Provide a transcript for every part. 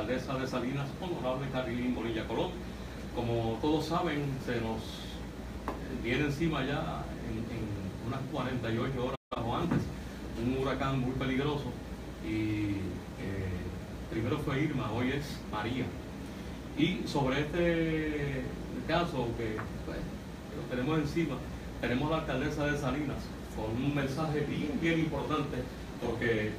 alcaldesa de Salinas, honorable Carilín Bonilla Colón. Como todos saben, se nos viene encima ya en unas 48 horas o antes un huracán muy peligroso, y primero fue Irma, hoy es María. Y sobre este caso que pues, lo tenemos encima, tenemos a la alcaldesa de Salinas con un mensaje bien importante, porque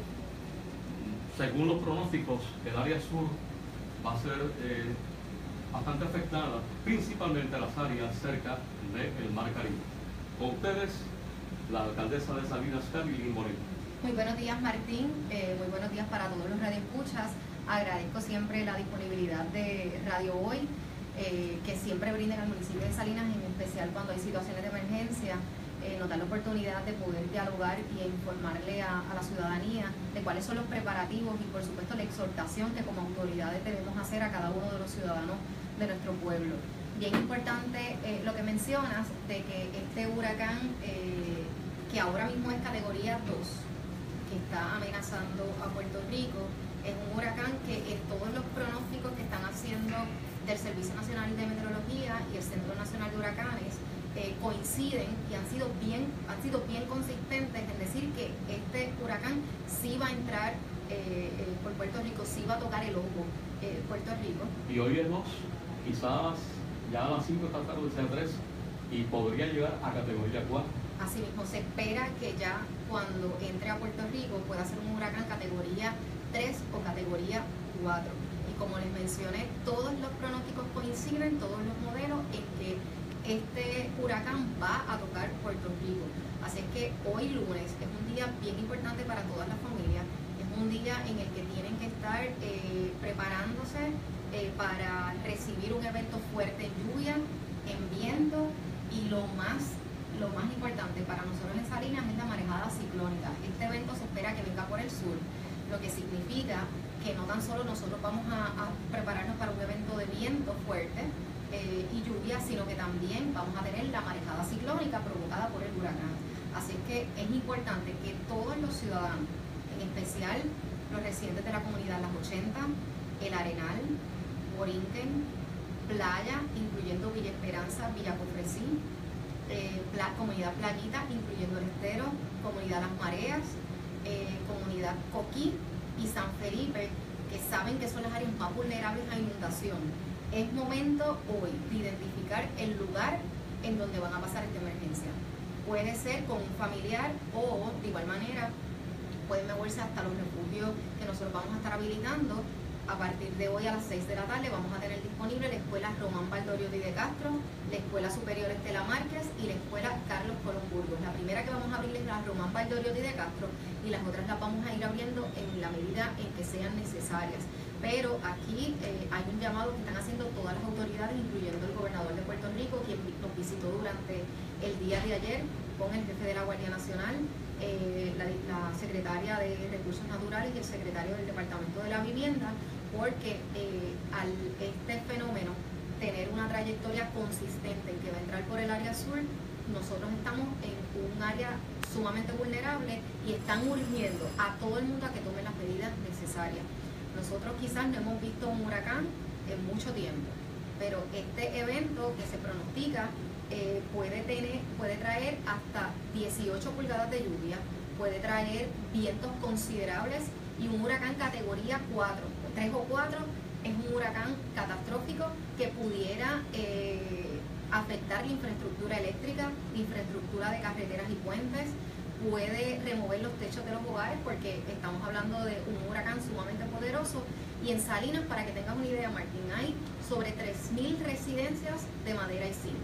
según los pronósticos el área sur va a ser bastante afectada, principalmente las áreas cerca del Mar Caribe. Con ustedes, la alcaldesa de Salinas, Carilín Bonilla. Muy buenos días, Martín. Muy buenos días para todos los radioescuchas. Agradezco siempre la disponibilidad de Radio Hoy, que siempre brindan al municipio de Salinas, en especial cuando hay situaciones de emergencia. Nos da la oportunidad de poder dialogar y informarle a la ciudadanía de cuáles son los preparativos y, por supuesto, la exhortación que como autoridades debemos hacer a cada uno de los ciudadanos de nuestro pueblo. Bien importante lo que mencionas de que este huracán, que ahora mismo es categoría 2, que está amenazando a Puerto Rico, es un huracán que en todos los pronósticos que están haciendo del Servicio Nacional de Meteorología y el Centro Nacional de Huracanes coinciden y han sido bien consistentes en decir que este huracán sí va a entrar por Puerto Rico, sí va a tocar el ojo Puerto Rico. Y hoy es 2, quizás ya a las 5 esta tarde sea 3 y podría llegar a categoría 4. Asimismo, se espera que ya cuando entre a Puerto Rico pueda ser un huracán categoría 3 o categoría 4. Y como les mencioné, todos los pronósticos coinciden, todos los modelos, en que este huracán va a tocar Puerto Rico. Así es que hoy lunes es un día bien importante para todas las familias. Es un día en el que tienen que estar preparándose para recibir un evento fuerte en lluvia, en viento, y lo más importante para nosotros en Salinas es la marejada ciclónica. Este evento se espera que venga por el sur, lo que significa que no tan solo nosotros vamos a prepararnos para un evento de viento fuerte y lluvia, sino que también vamos a tener la marejada ciclónica provocada por el huracán. Así que es importante que todos los ciudadanos, en especial los residentes de la comunidad Las 80, El Arenal, Borinquen, Playa, incluyendo Villa Esperanza, Villa Cofresí, comunidad Playita, incluyendo el Estero, comunidad Las Mareas, comunidad Coquí y San Felipe, que saben que son las áreas más vulnerables a inundación. Es momento hoy de identificar el lugar en donde van a pasar esta emergencia. Puede ser con un familiar o, de igual manera, pueden moverse hasta los refugios que nosotros vamos a estar habilitando. A partir de hoy a las 6 de la tarde vamos a tener disponible la Escuela Román Baldorio de Castro, la Escuela Superior Estela Márquez y la Escuela Carlos Colón Burgos. La primera que vamos a abrir es la Román Baldorio de Castro, y las otras las vamos a ir abriendo en la medida en que sean necesarias. Pero aquí hay un llamado que están haciendo todas las autoridades, incluyendo el gobernador de Puerto Rico, quien nos visitó durante el día de ayer con el jefe de la Guardia Nacional, la secretaria de Recursos Naturales y el secretario del Departamento de la Vivienda, porque al este fenómeno tener una trayectoria consistente que va a entrar por el área sur, nosotros estamos en un área sumamente vulnerable y están urgiendo a todo el mundo a que tome las medidas necesarias. Nosotros quizás no hemos visto un huracán en mucho tiempo, pero este evento que se pronostica puede traer hasta 18 pulgadas de lluvia, puede traer vientos considerables, y un huracán categoría 4, 3 o 4 es un huracán catastrófico que pudiera afectar la infraestructura eléctrica, la infraestructura de carreteras y puentes, puede remover los techos de los hogares, porque estamos hablando de un huracán sumamente poderoso. Y en Salinas, para que tengas una idea, Martín, hay sobre 3.000 residencias de madera y zinc.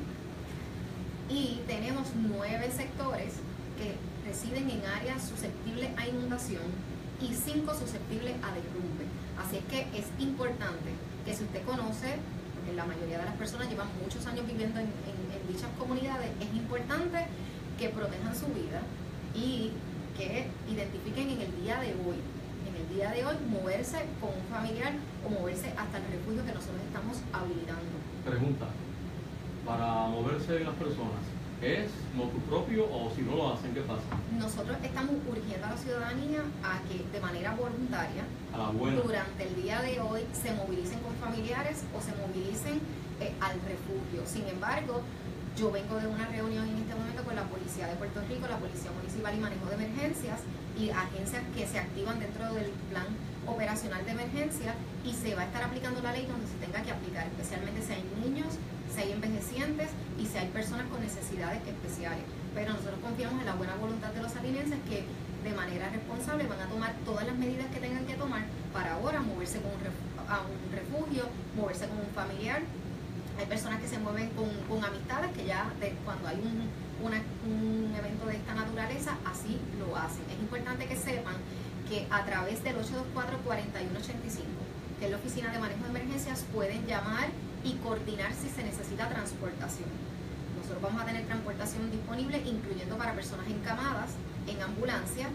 Y tenemos 9 sectores que residen en áreas susceptibles a inundación y 5 susceptibles a derrumbe. Así es que es importante que, si usted conoce, porque la mayoría de las personas llevan muchos años viviendo en dichas comunidades, es importante que protejan su vida y que identifiquen en el día de hoy, moverse con un familiar o moverse hasta el refugio que nosotros estamos habilitando. Pregunta, para moverse las personas, ¿Es motu propio o si no lo hacen, qué pasa? Nosotros estamos urgiendo a la ciudadanía a que de manera voluntaria, A la buena. durante el día de hoy, se movilicen con familiares o se movilicen al refugio. Sin embargo, yo vengo de una reunión en este momento con la Policía de Puerto Rico, la Policía Municipal y Manejo de Emergencias y agencias que se activan dentro del plan operacional de emergencia, y se va a estar aplicando la ley donde se tenga que aplicar, especialmente si hay niños, si hay envejecientes y si hay personas con necesidades especiales. Pero nosotros confiamos en la buena voluntad de los salinenses que de manera responsable van a tomar todas las medidas que tengan que tomar para ahora moverse a un refugio, moverse con un familiar. Hay personas que se mueven con amistades que ya cuando hay un evento de esta naturaleza así lo hacen. Es importante que sepan que a través del 824-4185, que es la Oficina de Manejo de Emergencias, pueden llamar y coordinar si se necesita transportación. Nosotros vamos a tener transportación disponible, incluyendo para personas encamadas en ambulancia,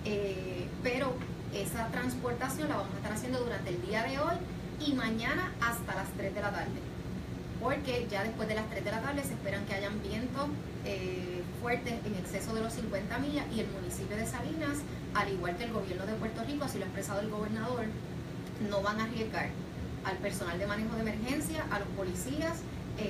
pero esa transportación la vamos a estar haciendo durante el día de hoy y mañana hasta las 3 de la tarde. Porque ya después de las 3 de la tarde se esperan que hayan vientos fuertes en exceso de los 50 millas, y el municipio de Salinas, al igual que el gobierno de Puerto Rico, así lo ha expresado el gobernador, no van a arriesgar al personal de manejo de emergencia, a los policías,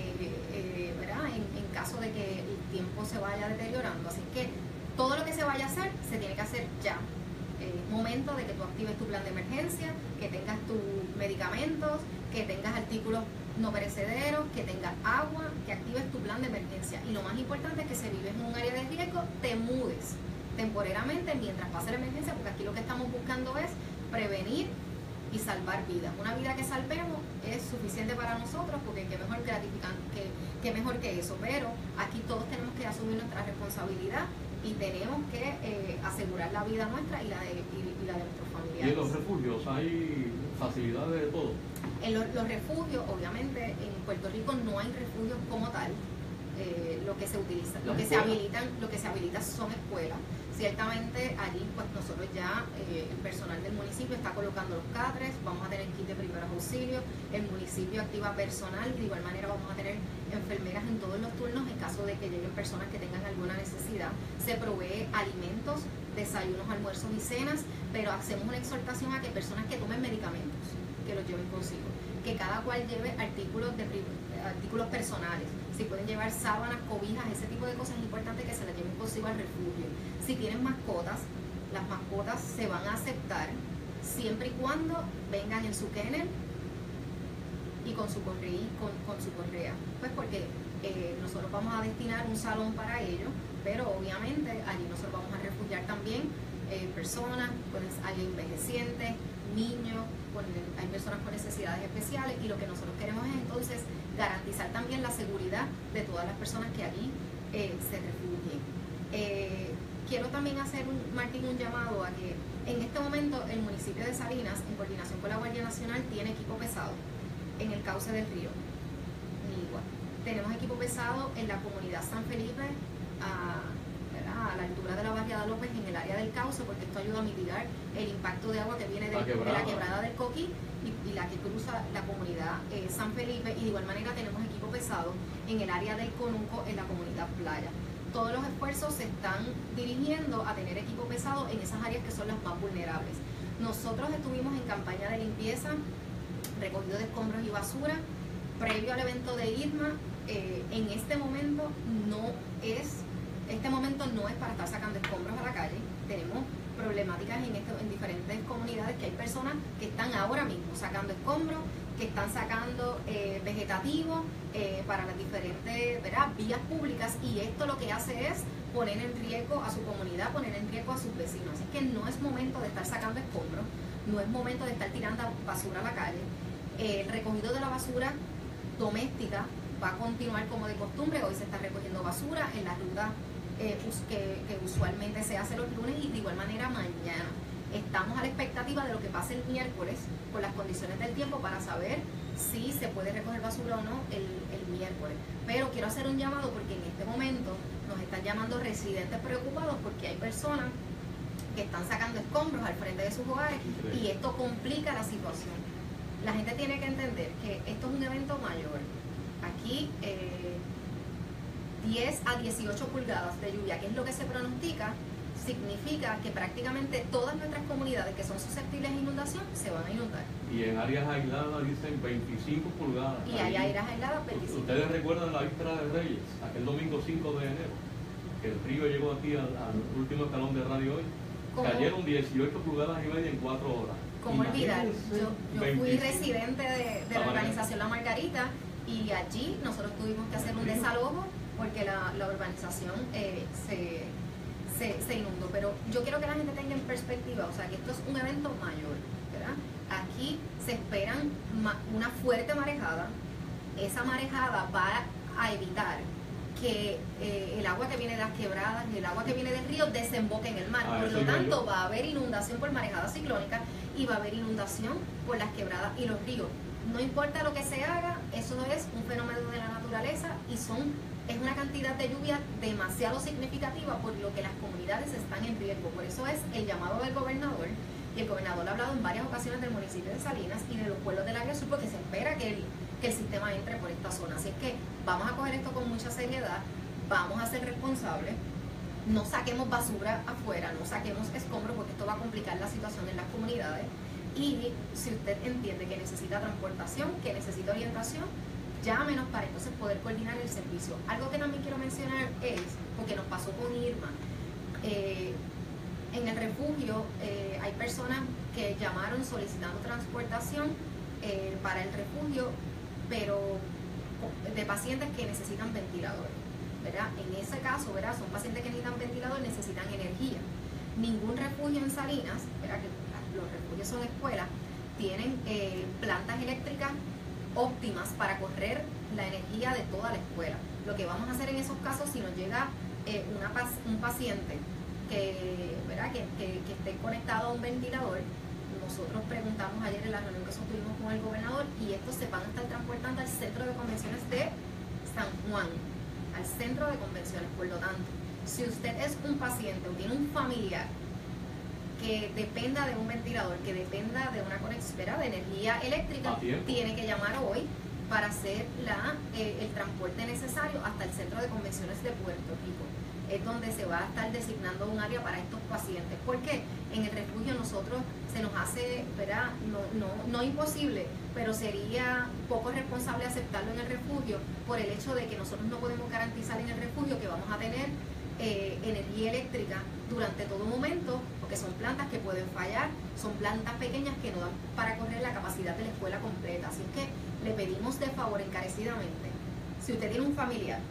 ¿verdad? En caso de que el tiempo se vaya deteriorando. Así que todo lo que se vaya a hacer, se tiene que hacer ya. Es momento de que tú actives tu plan de emergencia, que tengas tus medicamentos, que tengas artículos no perecederos, que tengas agua, que actives tu plan de emergencia. Y lo más importante es que si vives en un área de riesgo, te mudes temporalmente mientras pase la emergencia, porque aquí lo que estamos buscando es prevenir y salvar vidas. Una vida que salvemos es suficiente para nosotros, porque qué mejor qué mejor que eso. Pero aquí todos tenemos que asumir nuestra responsabilidad y tenemos que asegurar la vida nuestra y la de nuestros familiares. ¿Y en los refugios hay facilidades de todo? En los refugios, obviamente, en Puerto Rico no hay refugios como tal. Lo que se habilita son escuelas. Ciertamente allí pues nosotros ya, el personal del municipio está colocando los catres, vamos a tener kit de primeros auxilios, el municipio activa personal y de igual manera vamos a tener enfermeras en todos los turnos en caso de que lleguen personas que tengan alguna necesidad. Se provee alimentos, desayunos, almuerzos y cenas, pero hacemos una exhortación a que personas que tomen medicamentos, que los lleven consigo, que cada cual lleve artículos personales. Si pueden llevar sábanas, cobijas, ese tipo de cosas, es importante que se las lleven consigo al refugio. Si tienen mascotas, las mascotas se van a aceptar siempre y cuando vengan en su kennel y con su correa. Pues porque nosotros vamos a destinar un salón para ellos, pero obviamente allí nosotros vamos a refugiar también personas, pues, hay envejecientes, niños, hay personas con necesidades especiales, y lo que nosotros queremos es entonces garantizar también la seguridad de todas las personas que allí se refugien. Quiero también hacer, Martín, un llamado a que en este momento el municipio de Salinas, en coordinación con la Guardia Nacional, tiene equipo pesado en el cauce del río Nigua. Tenemos equipo pesado en la comunidad San Felipe, a la altura de la barriada López, en el área del cauce, porque esto ayuda a mitigar el impacto de agua que viene de la quebrada del Coquí y la que cruza la comunidad San Felipe. Y de igual manera tenemos equipo pesado en el área del Conuco, en la comunidad Playa. Todos los esfuerzos se están dirigiendo a tener equipo pesado en esas áreas que son las más vulnerables. Nosotros estuvimos en campaña de limpieza, recogido de escombros y basura, previo al evento de Irma. En este momento no es para estar sacando escombros a la calle. Tenemos problemáticas en diferentes comunidades, que hay personas que están ahora mismo sacando escombros, que están sacando vegetativos para las diferentes, ¿verdad?, vías públicas, y esto lo que hace es poner en riesgo a su comunidad, poner en riesgo a sus vecinos. Así que no es momento de estar sacando escombros, no es momento de estar tirando basura a la calle. El recogido de la basura doméstica va a continuar como de costumbre. Hoy se está recogiendo basura en la ruta que usualmente se hace los lunes, y de igual manera mañana. Estamos a la expectativa de lo que pase el miércoles con las condiciones del tiempo para saber si se puede recoger basura o no el miércoles. Pero quiero hacer un llamado porque en este momento nos están llamando residentes preocupados porque hay personas que están sacando escombros al frente de sus hogares y esto complica la situación. La gente tiene que entender que esto es un evento mayor. Aquí 10 a 18 pulgadas de lluvia, que es lo que se pronostica, significa que prácticamente todas nuestras comunidades que son susceptibles a inundación se van a inundar. Y en áreas aisladas dicen 25 pulgadas. Y hay áreas aisladas 25. ¿Ustedes recuerdan la víspera de Reyes, aquel domingo 5 de enero? Que el río llegó aquí al último escalón de Radio Hoy. Cayeron 18 pulgadas y media en 4 horas. ¿Cómo olvidar? Yo fui residente de la urbanización La Margarita y allí nosotros tuvimos que hacer un desalojo porque la urbanización se inundó. Pero yo quiero que la gente tenga en perspectiva, o sea, que esto es un evento mayor, ¿verdad? Aquí se esperan una fuerte marejada. Esa marejada va a evitar que el agua que viene de las quebradas y el agua que viene del río desemboque en el mar. Por lo tanto, va a haber inundación por marejada ciclónica y va a haber inundación por las quebradas y los ríos. No importa lo que se haga, eso es un fenómeno de la naturaleza y es una cantidad de lluvia demasiado significativa, por lo que las comunidades están en riesgo. Por eso es el llamado del gobernador, y el gobernador ha hablado en varias ocasiones del municipio de Salinas y de los pueblos del área sur, porque se espera que el sistema entre por esta zona. Así es que vamos a coger esto con mucha seriedad, vamos a ser responsables, no saquemos basura afuera, no saquemos escombros, porque esto va a complicar la situación en las comunidades. Y si usted entiende que necesita transportación, que necesita orientación, llámenos para entonces poder coordinar el servicio. Algo que también quiero mencionar es, porque nos pasó con Irma, en el refugio hay personas que llamaron solicitando transportación para el refugio, pero de pacientes que necesitan ventilador, ¿verdad? En ese caso, ¿verdad? Son pacientes que necesitan ventilador, necesitan energía. Ningún refugio en Salinas, ¿verdad? Que los refugios son escuelas, tienen plantas eléctricas óptimas para correr la energía de toda la escuela. Lo que vamos a hacer en esos casos, si nos llega un paciente ¿verdad? que esté conectado a un ventilador, nosotros preguntamos ayer en la reunión que sostuvimos con el gobernador, y estos se van a estar transportando al centro de convenciones de San Juan, al centro de convenciones. Por lo tanto, si usted es un paciente o tiene un familiar que dependa de un ventilador, que dependa de una conexión de energía eléctrica, tiene que llamar hoy para hacer el transporte necesario hasta el centro de convenciones de Puerto Rico. Es donde se va a estar designando un área para estos pacientes. Porque en el refugio nosotros se nos hace, ¿verdad? No imposible, pero sería poco responsable aceptarlo en el refugio por el hecho de que nosotros no podemos garantizar en el refugio que vamos a tener energía eléctrica durante todo momento, porque son plantas que pueden fallar, son plantas pequeñas que no dan para correr la capacidad de la escuela completa. Así es que le pedimos de favor encarecidamente, si usted tiene un familiar,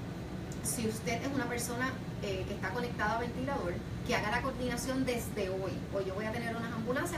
si usted es una persona que está conectada a ventilador, que haga la coordinación desde hoy. Hoy yo voy a tener unas ambulancias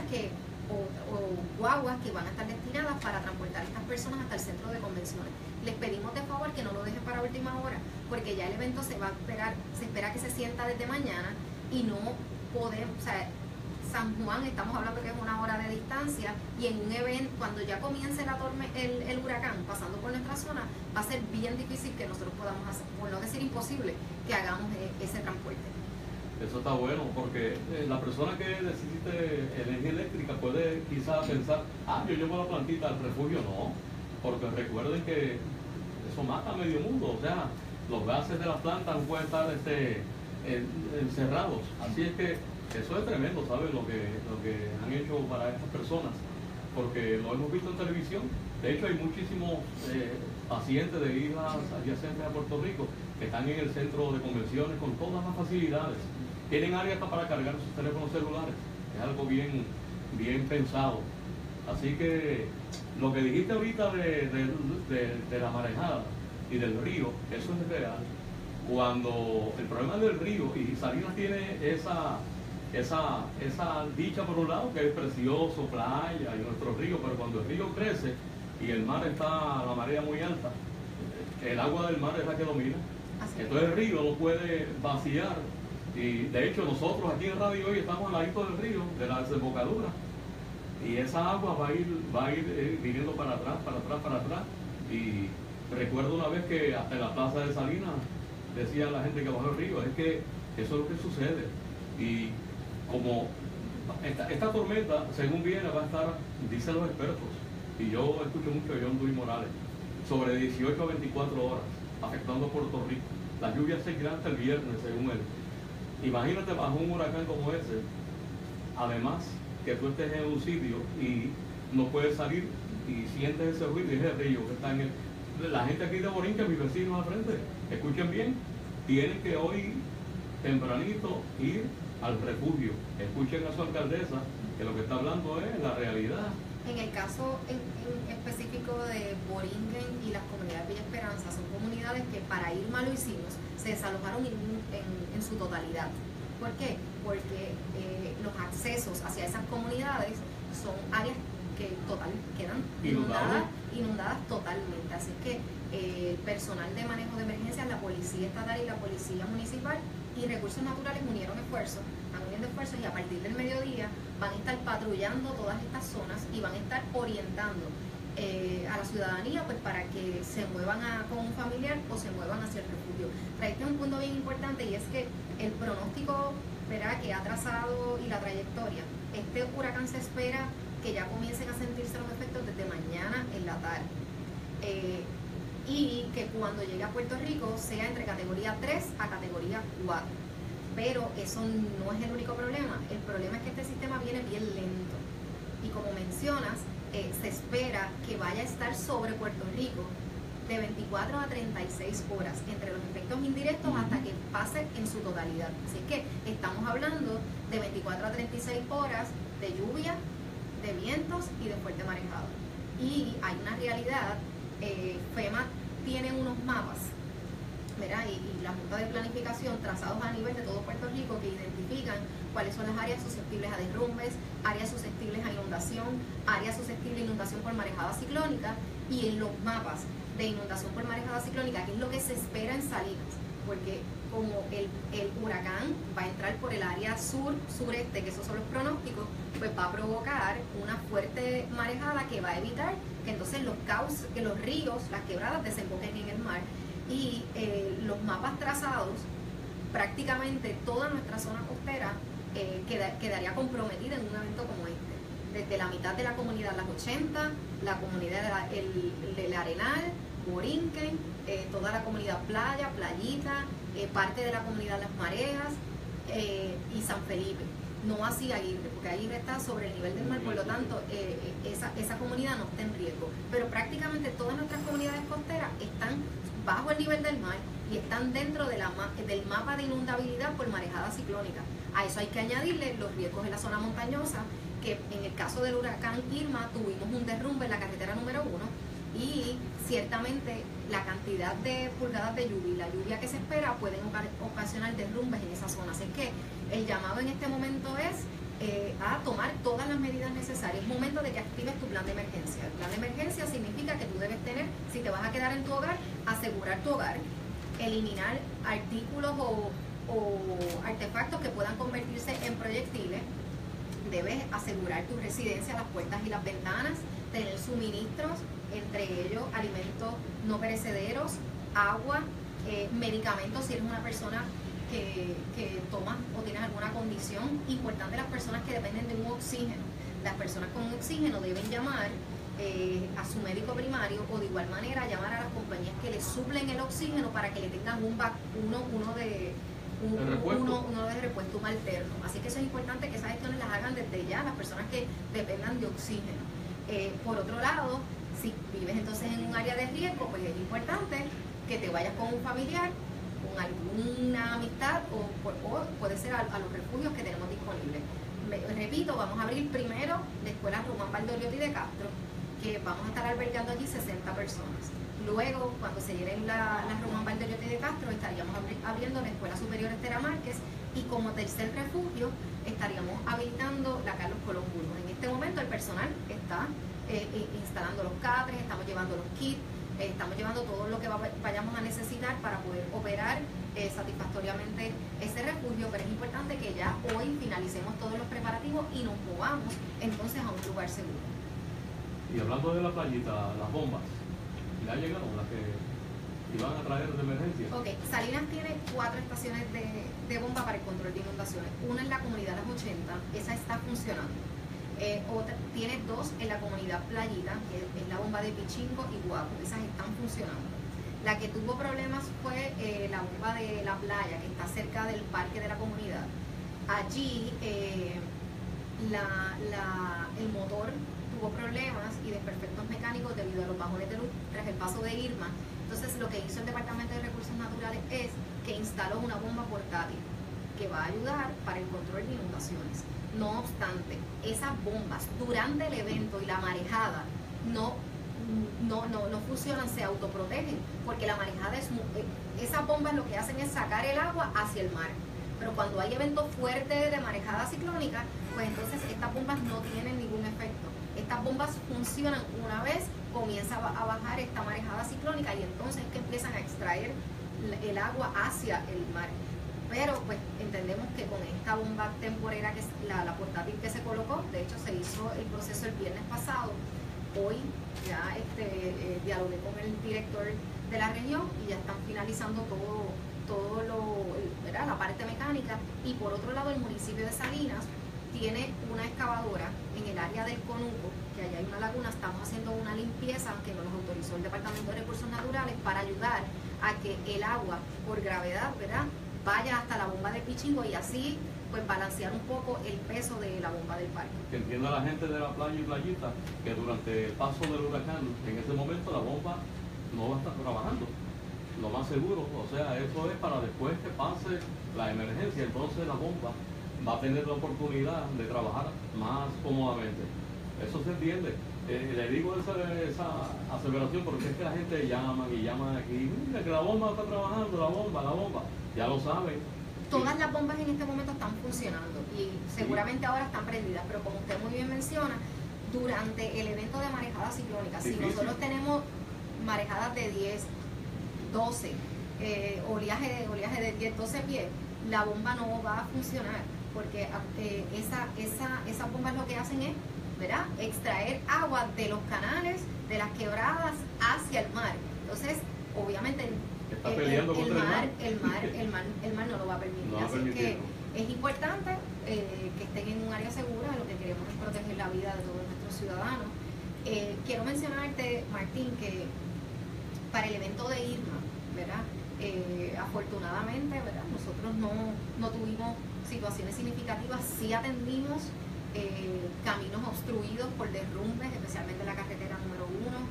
o guaguas que van a estar destinadas para transportar a estas personas hasta el centro de convenciones. Les pedimos de favor que no lo dejen para última hora, porque ya el evento se espera que se sienta desde mañana y no podemos, o sea, San Juan, estamos hablando que es 1 hora de distancia, y en un evento, cuando ya comience el huracán pasando por nuestra zona, va a ser bien difícil que nosotros podamos hacer, por no decir imposible, que hagamos ese transporte. Eso está bueno, porque la persona que necesite energía eléctrica puede quizás pensar, yo llevo la plantita al refugio. No, porque recuerden que eso mata a medio mundo, o sea, los gases de las plantas no pueden estar encerrados. Así es que eso es tremendo, ¿sabes? Lo que han hecho para estas personas, porque lo hemos visto en televisión. De hecho, hay muchísimos pacientes de islas adyacentes a Puerto Rico que están en el centro de convenciones con todas las facilidades. Tienen área hasta para cargar sus teléfonos celulares. Es algo bien pensado. Así que lo que dijiste ahorita de la marejada y del río, eso es real. Cuando el problema del río, y Salinas tiene esa dicha por un lado, que es precioso, playa y nuestro río, pero cuando el río crece y el mar está a la marea muy alta, el agua del mar es la que domina. Entonces el río no puede vaciar, y de hecho nosotros aquí en Radio Hoy estamos al ladito del río, de la desembocadura, y esa agua va a ir viniendo para atrás, y recuerdo una vez que hasta en la plaza de Salinas decía la gente que bajó el río. Es que eso es lo que sucede, y como esta tormenta, según viene, va a estar, dicen los expertos, y yo escucho mucho a John Luis Morales, sobre 18 a 24 horas, afectando a Puerto Rico. las lluvias seguirán hasta el viernes, según él. Imagínate bajo un huracán como ese, además que tú estés en un sitio y no puedes salir y sientes ese ruido y ese río que está en el... La gente aquí de Borinquen, mis vecinos al frente, escuchen bien, tienen que hoy tempranito ir al refugio. Escuchen a su alcaldesa, que lo que está hablando es la realidad. En el caso en específico de Borinquen y las comunidades Villa Esperanza, son comunidades que para Irma lo hicimos, se desalojaron en su totalidad. ¿Por qué? Porque los accesos hacia esas comunidades son áreas que quedan inundadas totalmente. Así que el personal de manejo de emergencias, la policía estatal y la policía municipal y recursos naturales unieron esfuerzos, están uniendo esfuerzos, y a partir del mediodía van a estar patrullando todas estas zonas y van a estar orientando a la ciudadanía pues para que se muevan con un familiar o se muevan hacia el refugio. Traiste un punto bien importante, y es que el pronóstico, ¿verdad?, que ha trazado y la trayectoria, este huracán se espera que ya comiencen a sentirse los efectos desde mañana en la tarde, y que cuando llegue a Puerto Rico sea entre categoría 3 a categoría 4. Pero eso no es el único problema. El problema es que este sistema viene bien lento, y como mencionas, se espera que vaya a estar sobre Puerto Rico de 24 a 36 horas, entre los efectos indirectos hasta que pase en su totalidad. Así que estamos hablando de 24 a 36 horas de lluvia, de vientos y de fuerte marejada. Y hay una realidad, FEMA tiene unos mapas, ¿verdad?, y la Junta de Planificación trazados a nivel de todo Puerto Rico, que identifican cuáles son las áreas susceptibles a derrumbes, áreas susceptibles a inundación, áreas susceptibles a inundación por marejada ciclónica, y en los mapas de inundación por marejada ciclónica, que es lo que se espera en Salinas, porque como el huracán va a entrar por el área sureste, que esos son los pronósticos, pues va a provocar una fuerte marejada que va a evitar que entonces que los ríos, las quebradas desemboquen en el mar. Y los mapas trazados, prácticamente toda nuestra zona costera quedaría comprometida en un evento como este. Desde la mitad de la comunidad Las 80, la comunidad del Arenal, Borinquen, toda la comunidad Playa, Playita, parte de la comunidad Las Mareas y San Felipe. No así Aguirre, porque Aguirre está sobre el nivel del mar, por lo tanto esa comunidad no está en riesgo. Pero prácticamente todas nuestras comunidades costeras están bajo el nivel del mar y están dentro del mapa de inundabilidad por marejada ciclónica. A eso hay que añadirle los riesgos en la zona montañosa, que en el caso del huracán Irma tuvimos un derrumbe en la carretera número 1, y ciertamente la cantidad de pulgadas de lluvia y la lluvia que se espera pueden ocasionar derrumbes en esa zona. Así que el llamado en este momento es a tomar todas las medidas necesarias. Es momento de que actives tu plan de emergencia. El plan de emergencia significa que tú debes tener, si te vas a quedar en tu hogar, asegurar tu hogar, eliminar artículos o artefactos que puedan convertirse en proyectiles. Debes asegurar tu residencia, las puertas y las ventanas, tener suministros, entre ellos alimentos no perecederos, agua, medicamentos si eres una persona que tomas o tienes alguna condición. Importante, las personas que dependen de un oxígeno. Las personas con oxígeno deben llamar a su médico primario, o de igual manera llamar a las compañías que les suplen el oxígeno para que le tengan uno de repuesto, un alterno. Así que eso es importante, que esas gestiones las hagan desde ya las personas que dependan de oxígeno. Por otro lado, si vives entonces en un área de riesgo, pues es importante que te vayas con un familiar, con alguna amistad, o puede ser a los refugios que tenemos disponibles. Repito, vamos a abrir primero la escuela Román Valdoriotti de Castro, que vamos a estar albergando allí 60 personas. Luego, cuando se llenen la Román Valdoriotti de Castro, estaríamos abriendo la Escuela Superior Estela Márquez, y como tercer refugio estaríamos habilitando la Carlos Colón Burgos. En este momento el personal está instalando los catres, estamos llevando los kits, estamos llevando todo lo que vayamos a necesitar para poder operar satisfactoriamente ese refugio. Pero es importante que ya hoy finalicemos todos los preparativos y nos movamos entonces a un lugar seguro. Y hablando de la playita, las bombas, ¿ya llegaron las que iban a traer de emergencia? Ok, Salinas tiene 4 estaciones de bomba para el control de inundaciones. Una en la comunidad Las 80, esa está funcionando. Tiene 2 en la comunidad Playita, que es la bomba de Pichingo y Guapo, esas están funcionando. La que tuvo problemas fue la bomba de la playa, que está cerca del parque de la comunidad. Allí el motor tuvo problemas y desperfectos mecánicos debido a los bajones de luz tras el paso de Irma. Entonces lo que hizo el Departamento de Recursos Naturales es que instaló una bomba portátil que va a ayudar para el control de inundaciones. No obstante, esas bombas durante el evento y la marejada no funcionan, se autoprotegen, porque la marejada esas bombas lo que hacen es sacar el agua hacia el mar. Pero cuando hay eventos fuertes de marejada ciclónica, pues entonces estas bombas no tienen ningún efecto. Estas bombas funcionan una vez comienza a bajar esta marejada ciclónica y entonces es que empiezan a extraer el agua hacia el mar. Pero pues entendemos que con esta bomba temporera, que es la portátil que se colocó, de hecho se hizo el proceso el viernes pasado, hoy ya dialogué con el director de la región y ya están finalizando todo la parte mecánica. Y por otro lado, el municipio de Salinas tiene una excavadora en el área del Conuco, que allá hay una laguna. Estamos haciendo una limpieza que nos autorizó el Departamento de Recursos Naturales para ayudar a que el agua por gravedad, ¿verdad?, vaya hasta la bomba de Pichingo y así pues balancear un poco el peso de la bomba del parque. Que entienda la gente de la playa y playita que durante el paso del huracán, en ese momento la bomba no va a estar trabajando, lo más seguro. O sea, eso es para después que pase la emergencia, entonces la bomba va a tener la oportunidad de trabajar más cómodamente. Eso se entiende. Le digo esa aseveración porque es que la gente llama y llama aquí, mira que la bomba está trabajando, la bomba, ya lo saben. Todas las bombas en este momento están funcionando y seguramente ahora están prendidas, pero como usted muy bien menciona, durante el evento de marejada ciclónica, si nosotros tenemos marejadas de 10, 12, oleaje de 10, 12 pies, la bomba no va a funcionar, porque esas bombas lo que hacen es, ¿verdad?, extraer agua de los canales, de las quebradas hacia el mar. Entonces, obviamente el mar no lo va a permitir. Así que es importante que estén en un área segura. Lo que queremos es proteger la vida de todos nuestros ciudadanos. Quiero mencionarte, Martín, que para el evento de Irma, ¿verdad?, afortunadamente, ¿verdad?, nosotros no tuvimos situaciones significativas. Sí atendimos caminos obstruidos por derrumbes, especialmente la carretera número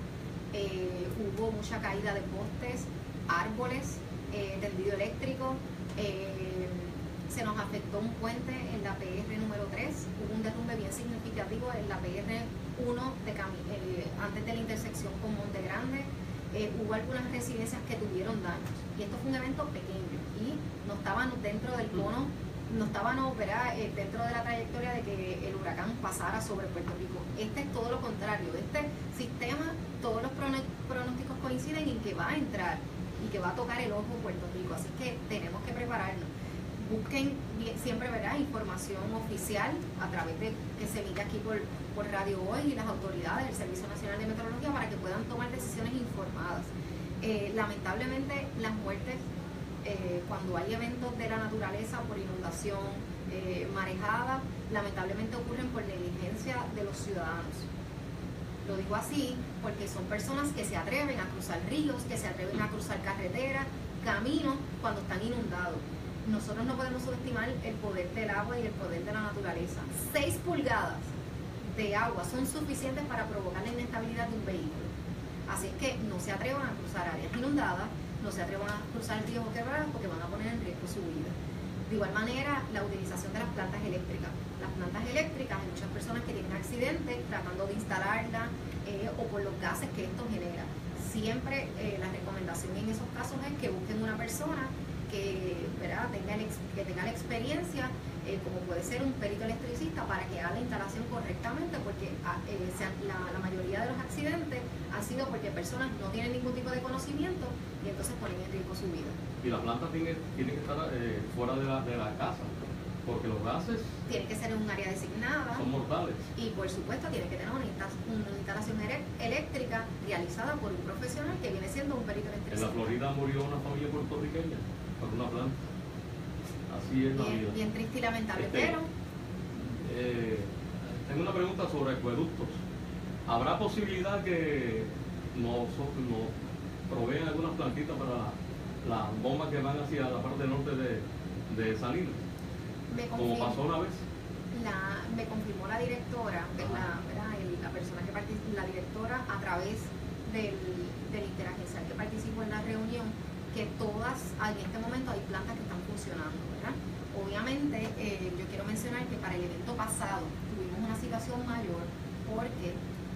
1. Hubo mucha caída de postes, árboles, tendido eléctrico. Se nos afectó un puente en la PR número 3. Hubo un derrumbe bien significativo en la PR 1 antes de la intersección con Monte Grande. Hubo algunas residencias que tuvieron daños y esto fue un evento pequeño y no estaban dentro del cono, no estaban dentro de la trayectoria de que el huracán pasara sobre Puerto Rico. Este es todo lo contrario. Este sistema, todos los pronósticos coinciden en que va a entrar y que va a tocar el ojo Puerto Rico, así que tenemos que prepararnos. Busquen siempre, ¿verdad?, información oficial a través de que se emite aquí por Radio Hoy y las autoridades del Servicio Nacional de Meteorología para que puedan tomar decisiones informadas. Lamentablemente las muertes cuando hay eventos de la naturaleza por inundación, marejada, lamentablemente ocurren por negligencia de los ciudadanos. Lo digo así porque son personas que se atreven a cruzar ríos, que se atreven a cruzar carreteras, caminos cuando están inundados. Nosotros no podemos subestimar el poder del agua y el poder de la naturaleza. 6 pulgadas de agua son suficientes para provocar la inestabilidad de un vehículo. Así es que no se atrevan a cruzar áreas inundadas, no se atrevan a cruzar ríos o quebradas porque van a poner en riesgo su vida. De igual manera, la utilización de las plantas eléctricas. Las plantas eléctricas, hay muchas personas que tienen accidentes tratando de instalarlas o por los gases que esto genera. Siempre la recomendación en esos casos es que busquen una persona que tenga la experiencia, como puede ser un perito electricista, para que haga la instalación correctamente, porque la mayoría de los accidentes han sido porque personas no tienen ningún tipo de conocimiento y entonces ponen en riesgo su vida. Y las plantas tienen que estar fuera de la casa, porque los gases tienen que ser en un área designada, son mortales. Y por supuesto tiene que tener una instalación eléctrica realizada por un profesional que viene siendo un perito electricista. En la Florida murió una familia puertorriqueña por una planta. Así es la vida. Bien triste y lamentable, pero... tengo una pregunta sobre acueductos. ¿Habrá posibilidad que proveen algunas plantitas para las bombas que van hacia la parte norte de Salinas, como pasó una vez. Me confirmó la directora, la persona que participó, la directora a través del interagencial que participó en la reunión, que todas, en este momento hay plantas que están funcionando, ¿verdad? Obviamente, yo quiero mencionar que para el evento pasado tuvimos una situación mayor porque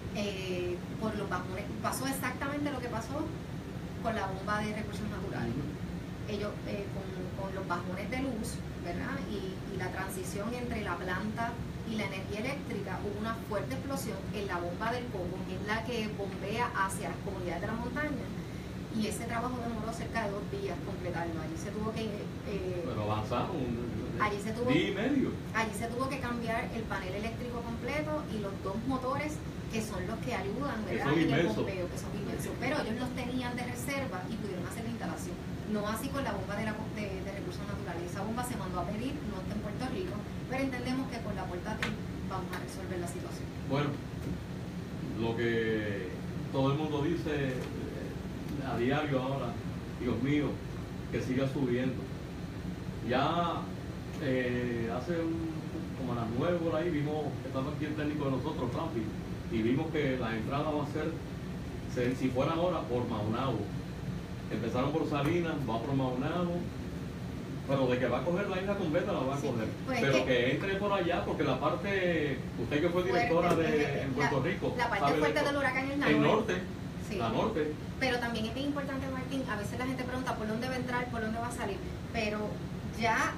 por los bajones, pasó exactamente lo que pasó con la bomba de recursos naturales. Ellos, con los bajones de luz, ¿verdad? Y la transición entre la planta y la energía eléctrica, hubo una fuerte explosión en la bomba del Coco, que es la que bombea hacia las comunidades de la montaña. Y ese trabajo demoró cerca de 2 días completarlo. Allí se tuvo que... pero avanzaron allí se tuvo, día y medio. Allí se tuvo que cambiar el panel eléctrico completo y los 2 motores que son los que ayudan, ¿verdad? En el bombeo, que son inmensos. Pero ellos los tenían de reserva y pudieron hacer la instalación. No así con la bomba de recursos naturales. Esa bomba se mandó a pedir, no está en Puerto Rico, pero entendemos que con la portátil vamos a resolver la situación. Bueno, lo que todo el mundo dice a diario ahora, Dios mío, que siga subiendo. Ya hace como a las 9 por ahí vimos, estaba aquí el técnico de nosotros, Rampi, y vimos que la entrada va a ser, si fuera ahora, por Maunabo. Empezaron por Salinas, va por Maunabo, pero de que va a coger la isla completa la va a coger. Pues pero que entre por allá, porque la parte, usted que fue directora en Puerto Rico, la parte fuerte del huracán es el norte. Sí. La norte. Pero también es bien importante, Martín, a veces la gente pregunta por dónde va a entrar, por dónde va a salir, pero ya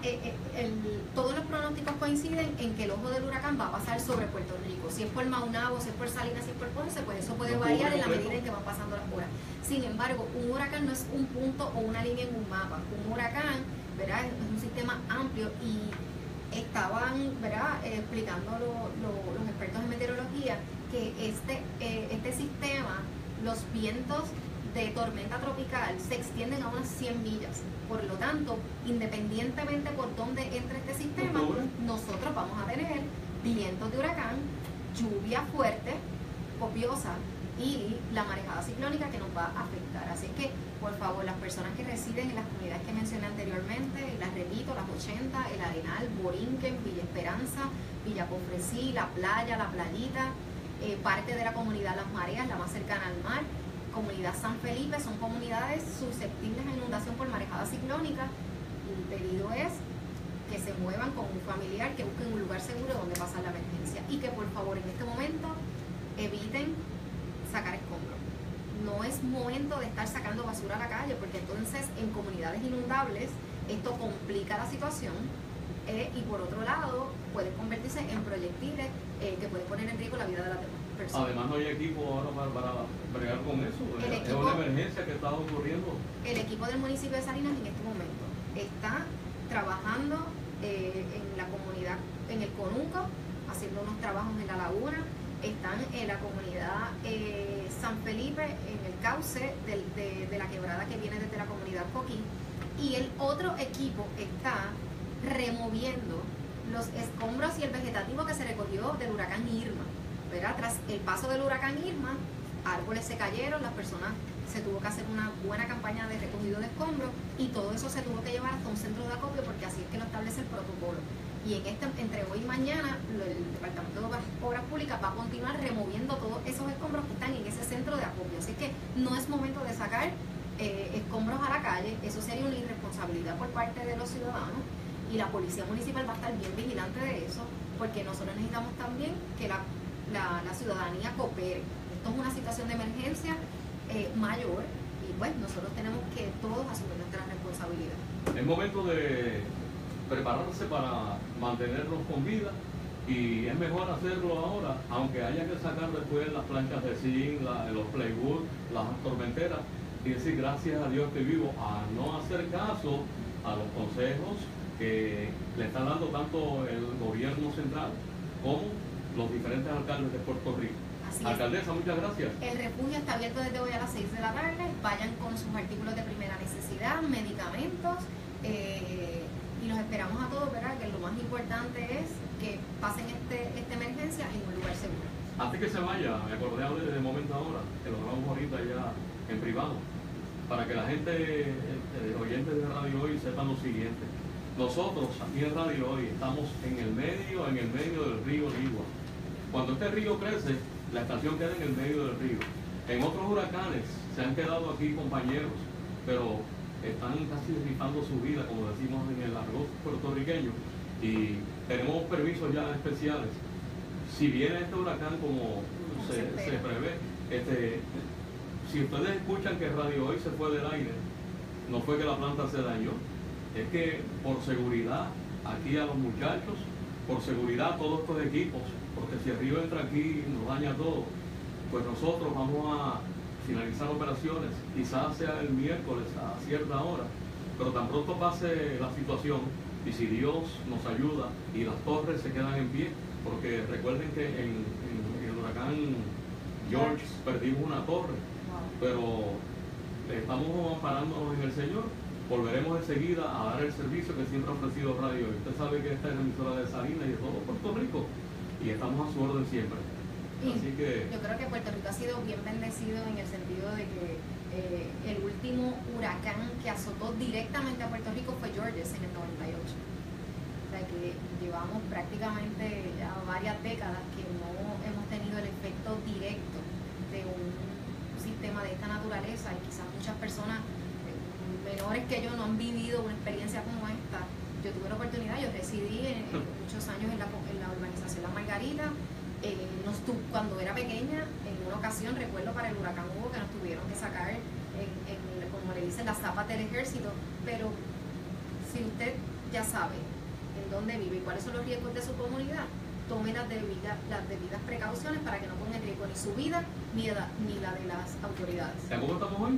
todos los pronósticos coinciden en que el ojo del huracán va a pasar sobre Puerto Rico. Si es por Maunabo, si es por Salinas, si es por Ponce, pues eso puede variar en la medida en que van pasando las horas. Sin embargo, un huracán no es un punto o una línea en un mapa. Un huracán, ¿verdad?, es un sistema amplio y estaban, ¿verdad?, explicando los expertos en meteorología que este sistema, los vientos de tormenta tropical se extienden a unas 100 millas. Por lo tanto, independientemente por dónde entre este sistema, nosotros vamos a tener vientos de huracán, lluvia fuerte, copiosa y la marejada ciclónica que nos va a afectar. Así que, por favor, las personas que residen en las comunidades que mencioné anteriormente, y las repito, las 80, El Arenal, Borinquen, Villa Esperanza, Villa Cofresí, La Playa, La Playita, parte de la comunidad Las Mareas, la más cercana al mar, comunidad San Felipe, son comunidades susceptibles a inundación por marejada ciclónica. El pedido es que se muevan con un familiar, que busquen un lugar seguro donde pasar la emergencia y que por favor en este momento eviten sacar escombros. No es momento de estar sacando basura a la calle, porque entonces en comunidades inundables esto complica la situación y por otro lado puede convertirse en proyectiles que pueden poner en riesgo la vida de las demás personas. Además no hay equipo ahora para bregar con eso. Es una emergencia que está ocurriendo. El equipo del municipio de Salinas en este momento está trabajando en la comunidad, en el Conuco, haciendo unos trabajos en la laguna. Están en la comunidad San Felipe, en el cauce de la quebrada que viene desde la comunidad Coquí. Y el otro equipo está removiendo los escombros y el vegetativo que se recogió del huracán Irma, ¿verdad? Tras el paso del huracán Irma, árboles se cayeron, las personas se tuvo que hacer una buena campaña de recogido de escombros y todo eso se tuvo que llevar hasta un centro de acopio, porque así es que lo establece el protocolo. Y entre hoy y mañana el Departamento de Obras Públicas va a continuar removiendo todos esos escombros que están en ese centro de acopio. Así que no es momento de sacar escombros a la calle. Eso sería una irresponsabilidad por parte de los ciudadanos, y la policía municipal va a estar bien vigilante de eso, porque nosotros necesitamos también que la ciudadanía coopere. Esto es una situación de emergencia mayor, y pues nosotros tenemos que todos asumir nuestra responsabilidad. Es momento de prepararse para mantenernos con vida, y es mejor hacerlo ahora, aunque haya que sacar después las planchas de zinc, los plywood, las tormenteras, y decir gracias a Dios estoy vivo, a no hacer caso a los consejos que le están dando tanto el gobierno central como los diferentes alcaldes de Puerto Rico. Alcaldesa, muchas gracias. El refugio está abierto desde hoy a las 6 de la tarde. Vayan con sus artículos de primera necesidad, medicamentos, y los esperamos a todos, ¿verdad? Que lo más importante es que pasen esta emergencia en un lugar seguro. Antes que se vaya, me acordé de momento ahora, que lo hablamos ahorita ya en privado. para que la gente, oyentes de Radio Hoy, sepan lo siguiente. Nosotros aquí en Radio Hoy estamos en el medio del río Ligua. Cuando este río crece, la estación queda en el medio del río. En otros huracanes se han quedado aquí compañeros, pero están casi rifando su vida, como decimos en el argot puertorriqueño, y tenemos permisos ya especiales. Si viene este huracán como se prevé, si ustedes escuchan que Radio Hoy se fue del aire, no fue que la planta se dañó, es que por seguridad aquí a los muchachos, por seguridad a todos estos equipos, porque si el río entra aquí y nos daña todo, pues nosotros vamos a finalizar operaciones, quizás sea el miércoles a cierta hora, pero tan pronto pase la situación y si Dios nos ayuda y las torres se quedan en pie, porque recuerden que en el huracán George perdimos una torre, pero estamos amparándonos en el Señor. Volveremos enseguida a dar el servicio que siempre ha ofrecido Radio Hoy. Usted sabe que esta es la emisora de Salinas y de todo Puerto Rico y estamos a su orden siempre. Así que yo creo que Puerto Rico ha sido bien bendecido en el sentido de que el último huracán que azotó directamente a Puerto Rico fue Georges en el 98. O sea que llevamos prácticamente ya varias décadas que no hemos tenido el efecto directo de un sistema de esta naturaleza y quizás muchas personas menores que yo no han vivido una experiencia como esta. Yo tuve la oportunidad, yo residí muchos años en la urbanización La Margarita. Cuando era pequeña, en una ocasión, recuerdo para el huracán Hugo que nos tuvieron que sacar, como le dicen, las zapas del ejército, pero si usted ya sabe en dónde vive y cuáles son los riesgos de su comunidad, tome las debidas precauciones para que no ponga en riesgo ni su vida ni la de las autoridades. ¿Cómo estamos hoy?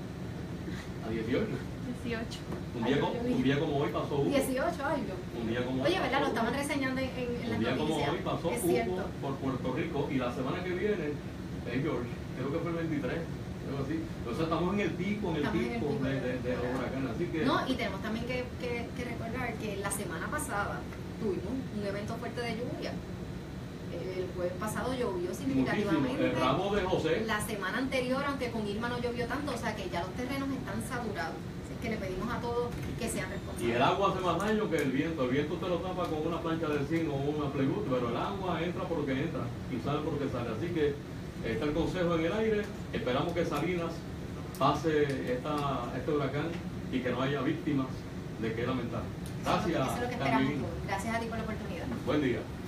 A 18. 18. Un día como hoy pasó Hugo. 18, ay yo. Un día como Oye, hoy ¿verdad? Lo estaban reseñando en las noticias. Un día como hoy pasó es Hugo cierto. por Puerto Rico y la semana que viene es George. Creo que fue el 23, algo así. Entonces estamos en el pico, de los huracanes. Así que... No, y tenemos también que recordar que la semana pasada tuvimos un evento fuerte de lluvia. El jueves pasado llovió significativamente. Muchísimo. El ramo de José. La semana anterior, aunque con Irma no llovió tanto, o sea que ya los terrenos están saturados. Así que le pedimos a todos que sean responsables. Y el agua hace más daño que el viento. El viento te lo tapa con una plancha de zinc o una plywood, pero el agua entra porque entra y sale porque sale. Así que está el consejo en el aire. Esperamos que Salinas pase este huracán y que no haya víctimas de que lamentar. Gracias. Eso es lo que esperamos todos. Gracias a ti por la oportunidad. Buen día.